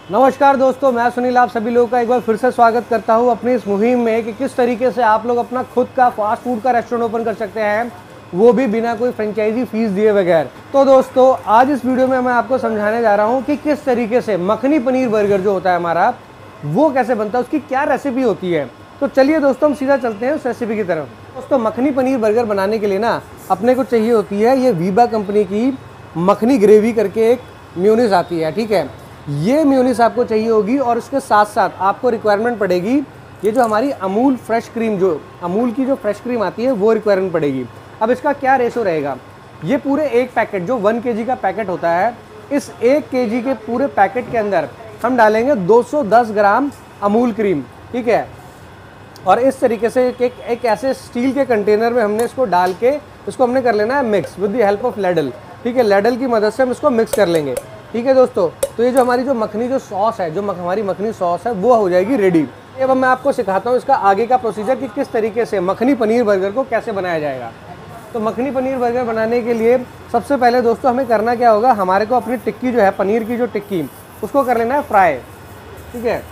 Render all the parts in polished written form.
नमस्कार दोस्तों, मैं सुनील आप सभी लोगों का एक बार फिर से स्वागत करता हूं अपनी इस मुहिम में कि किस तरीके से आप लोग अपना खुद का फास्ट फूड का रेस्टोरेंट ओपन कर सकते हैं, वो भी बिना कोई फ्रेंचाइजी फीस दिए बगैर। तो दोस्तों आज इस वीडियो में मैं आपको समझाने जा रहा हूं कि किस तरीके से मखनी पनीर बर्गर जो होता है हमारा, वो कैसे बनता है, उसकी क्या रेसिपी होती है। तो चलिए दोस्तों हम सीधा चलते हैं उस रेसिपी की तरफ। दोस्तों मखनी पनीर बर्गर बनाने के लिए ना अपने को चाहिए होती है ये वीबा कंपनी की मखनी ग्रेवी करके एक मेयोनीज आती है। ठीक है, ये मेयोनीज आपको चाहिए होगी और उसके साथ साथ आपको रिक्वायरमेंट पड़ेगी ये जो हमारी अमूल फ्रेश क्रीम, जो अमूल की जो फ्रेश क्रीम आती है वो रिक्वायरमेंट पड़ेगी। अब इसका क्या रेशो रहेगा, ये पूरे एक पैकेट जो 1 kg का पैकेट होता है, इस 1 kg के पूरे पैकेट के अंदर हम डालेंगे 210 ग्राम अमूल क्रीम। ठीक है, और इस तरीके से एक ऐसे स्टील के कंटेनर में हमने इसको डाल के इसको हमने कर लेना है mix with the help of ladle. ठीक है, लैडल की मदद से हम इसको मिक्स कर लेंगे। ठीक है दोस्तों, तो ये जो हमारी जो मखनी जो सॉस है, जो हमारी मखनी सॉस है वो हो जाएगी रेडी। अब मैं आपको सिखाता हूँ इसका आगे का प्रोसीजर कि किस तरीके से मखनी पनीर बर्गर को कैसे बनाया जाएगा। तो मखनी पनीर बर्गर बनाने के लिए सबसे पहले दोस्तों हमें करना क्या होगा, हमारे को अपनी टिक्की जो है, पनीर की जो टिक्की, उसको कर लेना है फ्राई। ठीक है,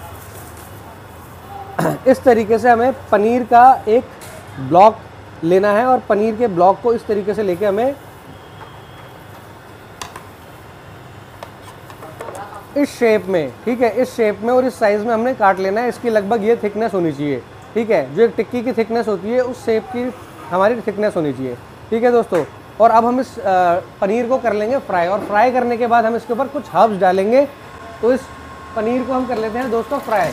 इस तरीके से हमें पनीर का एक ब्लॉक लेना है और पनीर के ब्लॉक को इस तरीके से लेके हमें इस शेप में, ठीक है, इस शेप में और इस साइज़ में हमने काट लेना है। इसकी लगभग ये थिकनेस होनी चाहिए। ठीक है, जो एक टिक्की की थिकनेस होती है उस शेप की हमारी थिकनेस होनी चाहिए। ठीक है दोस्तों, और अब हम इस पनीर को कर लेंगे फ्राई, और फ्राई करने के बाद हम इसके ऊपर कुछ हर्ब्स डालेंगे। तो इस पनीर को हम कर लेते हैं दोस्तों फ्राई।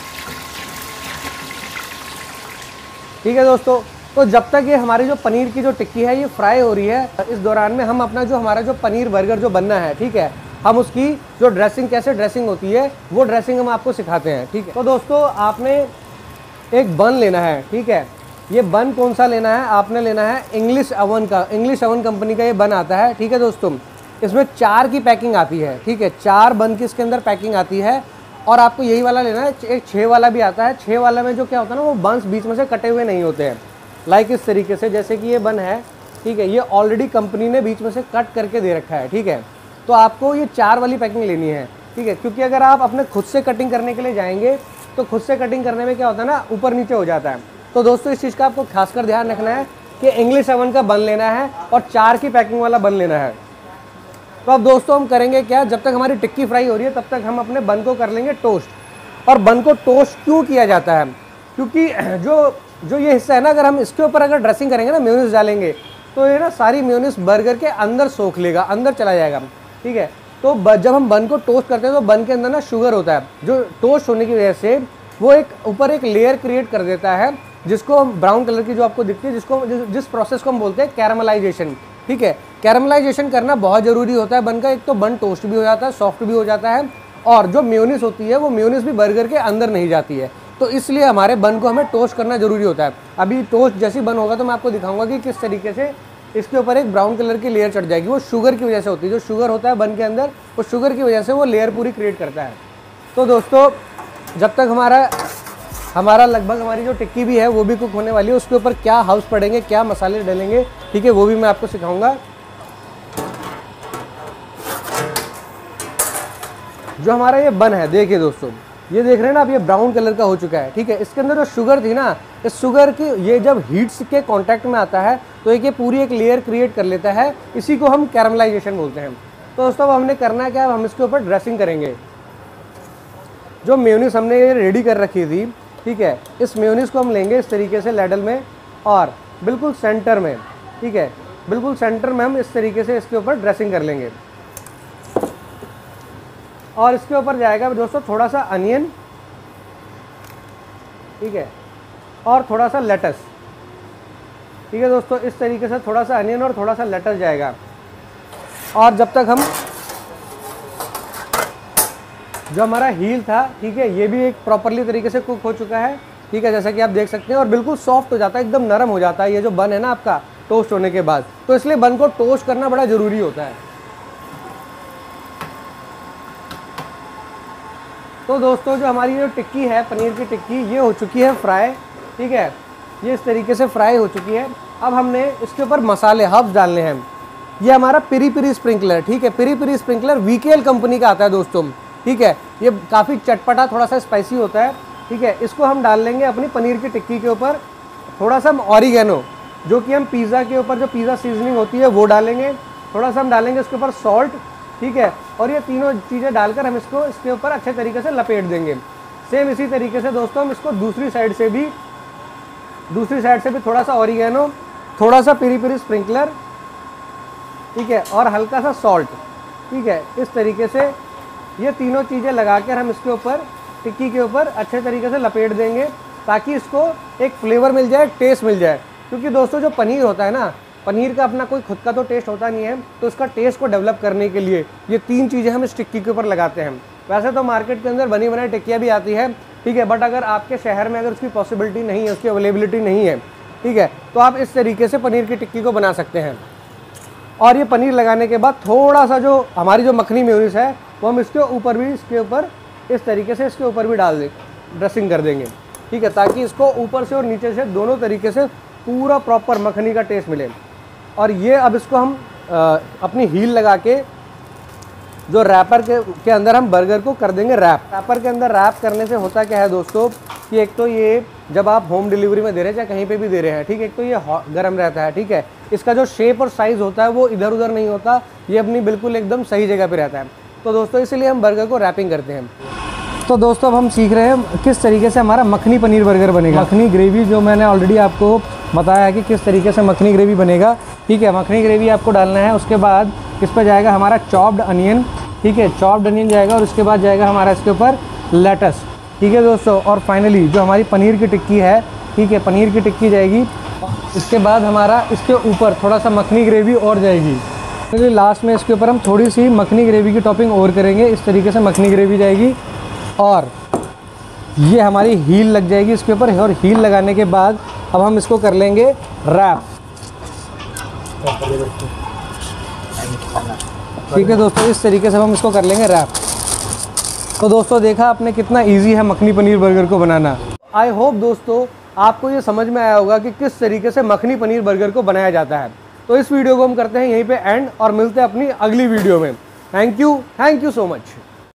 ठीक है दोस्तों, तो जब तक ये हमारी जो पनीर की जो टिक्की है ये फ्राई हो रही है, इस दौरान में हम अपना जो हमारा जो पनीर बर्गर जो बनना है, ठीक है, हम उसकी जो ड्रेसिंग, कैसे ड्रेसिंग होती है वो ड्रेसिंग हम आपको सिखाते हैं। ठीक है, तो दोस्तों आपने एक बन लेना है। ठीक है, ये बन कौन सा लेना है, आपने लेना है इंग्लिश अवन का, इंग्लिश अवन कंपनी का ये बन आता है। ठीक है दोस्तों, इसमें 4 की पैकिंग आती है। ठीक है, 4 बन की इसके अंदर पैकिंग आती है, और आपको यही वाला लेना है। एक 6 वाला भी आता है। 6 वाला में जो क्या होता है ना, वो बंस बीच में से कटे हुए नहीं होते हैं, लाइक इस तरीके से, जैसे कि ये बन है। ठीक है, ये ऑलरेडी कंपनी ने बीच में से कट करके दे रखा है। ठीक है, तो आपको ये 4 वाली पैकिंग लेनी है। ठीक है, क्योंकि अगर आप अपने खुद से कटिंग करने के लिए जाएंगे तो खुद से कटिंग करने में क्या होता है ना, ऊपर नीचे हो जाता है। तो दोस्तों इस चीज़ का आपको खासकर ध्यान रखना है कि इंग्लिश अवन का बन लेना है और 4 की पैकिंग वाला बन लेना है। तो अब दोस्तों हम करेंगे क्या, जब तक हमारी टिक्की फ्राई हो रही है तब तक हम अपने बन को कर लेंगे टोस्ट। और बन को टोस्ट क्यों किया जाता है, क्योंकि जो ये हिस्सा है ना, अगर हम इसके ऊपर अगर ड्रेसिंग करेंगे ना, मेयोनीज डालेंगे, तो ये ना सारी मेयोनीज बर्गर के अंदर सोख लेगा, अंदर चला जाएगा। ठीक है, तो जब हम बन को टोस्ट करते हैं तो बन के अंदर ना शुगर होता है, जो टोस्ट होने की वजह से वो एक ऊपर एक लेयर क्रिएट कर देता है, जिसको ब्राउन कलर की जो आपको दिखती है, जिस प्रोसेस को हम बोलते हैं कैरामलाइजेशन। ठीक है, कैरामलाइजेशन करना बहुत ज़रूरी होता है बन का। एक तो बन टोस्ट भी हो जाता है, सॉफ्ट भी हो जाता है, और जो मेयोनीज होती है वो मेयोनीज भी बर्गर के अंदर नहीं जाती है। तो इसलिए हमारे बन को हमें टोस्ट करना ज़रूरी होता है। अभी टोस्ट जैसी बन होगा तो मैं आपको दिखाऊंगा कि किस तरीके से इसके ऊपर एक ब्राउन कलर की लेयर चढ़ जाएगी। वो शुगर की वजह से होती है, जो शुगर होता है बन के अंदर, वो शुगर की वजह से वो लेयर पूरी क्रिएट करता है। तो दोस्तों जब तक हमारा लगभग हमारी जो टिक्की भी है वो भी कुक होने वाली है, उसके ऊपर क्या हर्ब्स पड़ेंगे, क्या मसाले डलेंगे, ठीक है, वो भी मैं आपको सिखाऊंगा। जो हमारा ये बन है, देखिए दोस्तों, ये देख रहे हैं ना आप, ये ब्राउन कलर का हो चुका है। ठीक है, इसके अंदर जो शुगर थी ना, इस शुगर की ये जब हीट्स के कांटेक्ट में आता है तो ये पूरी एक लेयर क्रिएट कर लेता है, इसी को हम कैरामलाइजेशन बोलते हैं। तो दोस्तों अब हमने करना क्या, हम इसके ऊपर ड्रेसिंग करेंगे। जो मेयोनीज हमने ये रेडी कर रखी थी, ठीक है, इस मेयोनीज को हम लेंगे इस तरीके से लैडल में, और बिल्कुल सेंटर में, ठीक है, बिल्कुल सेंटर में हम इस तरीके से इसके ऊपर ड्रेसिंग कर लेंगे। और इसके ऊपर जाएगा दोस्तों थोड़ा सा अनियन, ठीक है, और थोड़ा सा लेटस। ठीक है दोस्तों, इस तरीके से थोड़ा सा अनियन और थोड़ा सा लेटस जाएगा। और जब तक हम जो हमारा हील था, ठीक है, ये भी एक प्रॉपरली तरीके से कुक हो चुका है। ठीक है, जैसा कि आप देख सकते हैं, और बिल्कुल सॉफ्ट हो जाता है, एकदम नरम हो जाता है ये जो बन है ना आपका, टोस्ट होने के बाद। तो इसलिए बन को टोस्ट करना बड़ा ज़रूरी होता है। तो दोस्तों जो हमारी जो टिक्की है, पनीर की टिक्की, ये हो चुकी है फ्राई। ठीक है, ये इस तरीके से फ्राई हो चुकी है। अब हमने इसके ऊपर मसाले, हर्ब्स डालने हैं। ये हमारा पेरी पेरी स्प्रिंकलर, ठीक है, peri peri sprinkler VKL company का आता है दोस्तों। ठीक है, ये काफ़ी चटपटा, थोड़ा सा स्पाइसी होता है, ठीक है। इसको हम डाल लेंगे अपनी पनीर की टिक्की के ऊपर। थोड़ा सा हम ऑरिगेनो, जो कि हम पिज़्ज़ा के ऊपर जो पिज़्ज़ा सीजनिंग होती है वो डालेंगे। थोड़ा सा हम डालेंगे इसके ऊपर सॉल्ट, ठीक है। और ये तीनों चीज़ें डालकर हम इसको इसके ऊपर अच्छे तरीके से लपेट देंगे। सेम इसी तरीके से दोस्तों हम इसको दूसरी साइड से भी थोड़ा सा ऑरिगेनो, थोड़ा सा पेरी पेरी स्प्रिंकलर, ठीक है, और हल्का सा सॉल्ट, ठीक है। इस तरीके से ये तीनों चीज़ें लगाकर हम इसके ऊपर टिक्की के ऊपर अच्छे तरीके से लपेट देंगे, ताकि इसको एक फ्लेवर मिल जाए, टेस्ट मिल जाए। क्योंकि दोस्तों जो पनीर होता है ना, पनीर का अपना कोई खुद का तो टेस्ट होता नहीं है, तो इसका टेस्ट को डेवलप करने के लिए ये 3 चीज़ें हम इस टिक्की के ऊपर लगाते हैं। वैसे तो मार्केट के अंदर बनी बनाई टिक्कियाँ भी आती है, ठीक है, बट अगर आपके शहर में अगर उसकी पॉसिबिलिटी नहीं है, उसकी अवेलेबिलिटी नहीं है, ठीक है, तो आप इस तरीके से पनीर की टिक्की को बना सकते हैं। और ये पनीर लगाने के बाद थोड़ा सा जो हमारी जो मखनी मेयोनीज है वो हम इसके ऊपर इस तरीके से इसके ऊपर भी डाल दें, ड्रेसिंग कर देंगे, ठीक है, ताकि इसको ऊपर से और नीचे से दोनों तरीके से पूरा प्रॉपर मखनी का टेस्ट मिले। और ये अब इसको हम अपनी हील लगा के जो रैपर के अंदर हम बर्गर को कर देंगे रैप। रैपर के अंदर रैप करने से होता क्या है दोस्तों कि एक तो ये जब आप होम डिलीवरी में दे रहे हैं या कहीं पे भी दे रहे हैं, ठीक है, एक तो ये गर्म रहता है, ठीक है, इसका जो शेप और साइज़ होता है वो इधर उधर नहीं होता, ये अपनी बिल्कुल एकदम सही जगह पे रहता है। तो दोस्तों इसीलिए हम बर्गर को रैपिंग करते हैं। तो दोस्तों अब हम सीख रहे हैं किस तरीके से हमारा मखनी पनीर बर्गर बनेगा। मखनी ग्रेवी जो मैंने ऑलरेडी आपको बताया है कि किस तरीके से मखनी ग्रेवी बनेगा, ठीक है। मखनी ग्रेवी आपको डालना है, उसके बाद इस पर जाएगा हमारा चॉप्ड अनियन, ठीक है, चॉप्ड अनियन जाएगा, और उसके बाद जाएगा हमारा इसके ऊपर लेटस, ठीक है दोस्तों। और फाइनली जो हमारी पनीर की टिक्की है, ठीक है, पनीर की टिक्की जाएगी। इसके बाद हमारा इसके ऊपर थोड़ा सा मखनी ग्रेवी और जाएगी। फिर लास्ट में इसके ऊपर हम थोड़ी सी मखनी ग्रेवी की टॉपिंग और करेंगे। इस तरीके से मखनी ग्रेवी जाएगी और ये हमारी हील लग जाएगी इसके ऊपर। और हील लगाने के बाद अब हम इसको कर लेंगे रैप, ठीक है दोस्तों। इस तरीके से हम इसको कर लेंगे रैप। तो दोस्तों देखा आपने कितना इजी है मखनी पनीर बर्गर को बनाना। आई होप दोस्तों आपको ये समझ में आया होगा कि किस तरीके से मखनी पनीर बर्गर को बनाया जाता है। तो इस वीडियो को हम करते हैं यहीं पे एंड और मिलते हैं अपनी अगली वीडियो में। Thank you so much.